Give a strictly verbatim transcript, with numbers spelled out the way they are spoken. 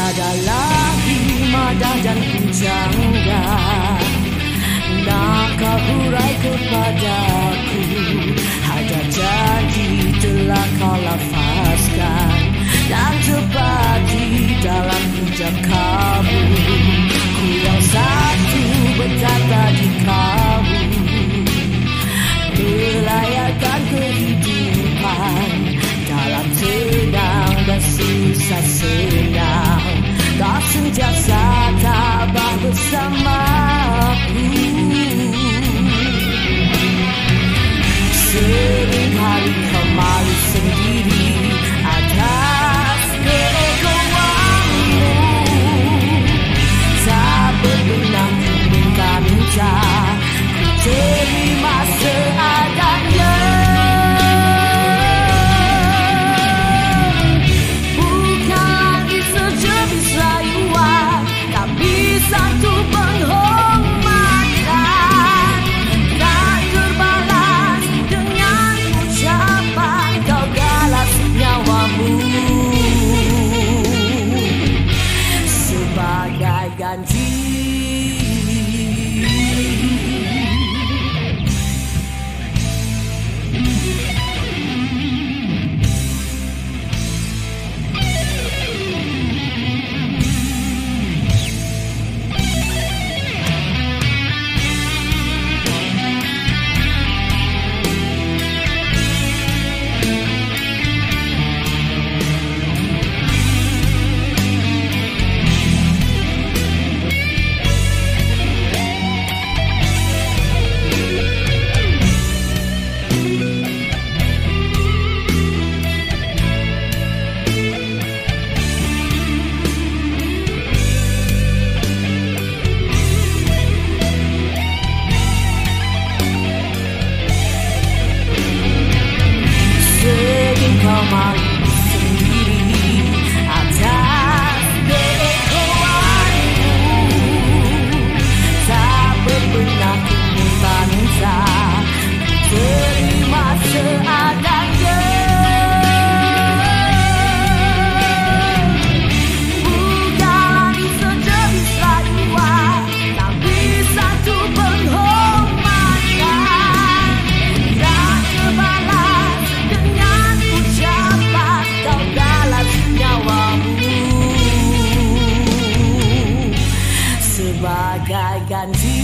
adalah imadah dan pujangga. Nak kau hurai kepadaku, ada janji telah kau lafazkan dan tepat di dalam hijab kamu. Ku yang satu berkata di kamu, melayarkan kehidupan dalam tenang dan susah senang. Kau sentiasa tabah bersamaku. Seringkali kau malu sendiri atas keegoanmu. Tak berbenah minta-minta, ku terima seadanya. Satu penghormatan tak terbalas dengan ucapan kau galas nyawamu sebagai ganti. Kau malu sendiri atas keegoanmu. Tak berbenah ku minta-minta, terima seadanya. Bukan sejebis dua, tapi satu penghormatan tak terbalas dengan ucapan kau galas nyawamu sebagai ganti.